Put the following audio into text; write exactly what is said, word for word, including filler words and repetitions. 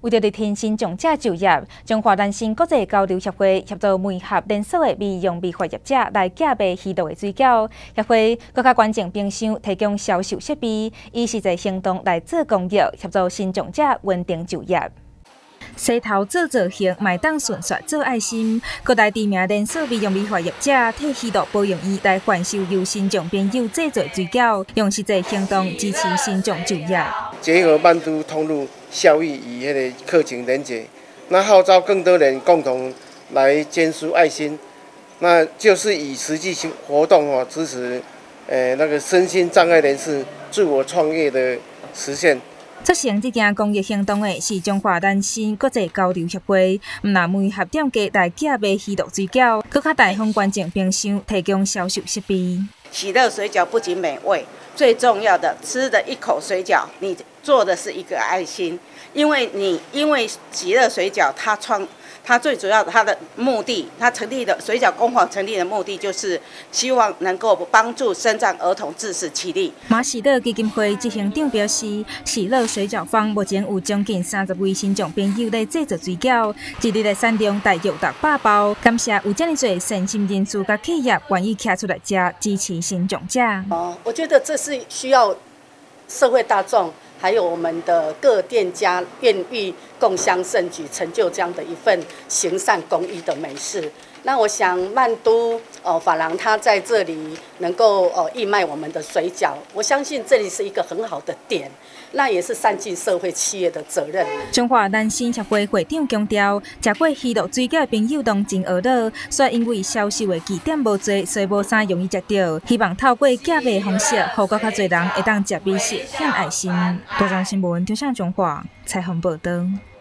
为着力挺新种者就业，中华男性国际交流协会协助媒合连锁的美容美发业者来假卖虚度的水饺。协会更加关注冰箱提供销售设备，以实际行动来做公益，协助新种者稳定就业。 洗头做造型，卖当顺刷做爱心。各大知名连锁美容美发业者替虚度保养院来贩售由新种朋友制作水饺，用实际行动支持新种就业。 结合曼都通路效益与迄个课程连结，那号召更多人共同来捐输爱心，那就是以实际性活动哦支持，呃那个身心障碍人士自我创业的实现。 促成这件公益行动的是中华男性国际交流协会，唔但媒合店家来假卖虚度水饺，更加大方关注冰箱提供销售设备。 喜乐水饺不仅美味，最重要的吃的一口水饺，你做的是一个爱心，因为你因为喜乐水饺它创。 它最主要的，它的目的，它成立的水饺工坊成立的目的，就是希望能够帮助身障儿童自食其力。 马喜乐基金会执行长表示，喜乐水饺坊目前有将近三十位新众朋友在制作水饺，一日的产量大约达百包。感谢有这么多善心人士甲企业愿意站出来吃支持新众者。 哦，我觉得这是需要社会大众。 还有我们的各店家愿意共襄盛举，成就这样的一份行善公益的美事。那我想曼都呃发廊它在这里能够呃义卖我们的水饺，我相信这里是一个很好的点，那也是善尽社会企业的责任。 中华男性协会会长强调，食过虚度水饺的朋友拢真懊恼，说因为销售的据点无多，所以无啥容易食到。希望透过假卖方式，让更较侪人会当食美食、献爱心。多张新闻，中向中华采访报道。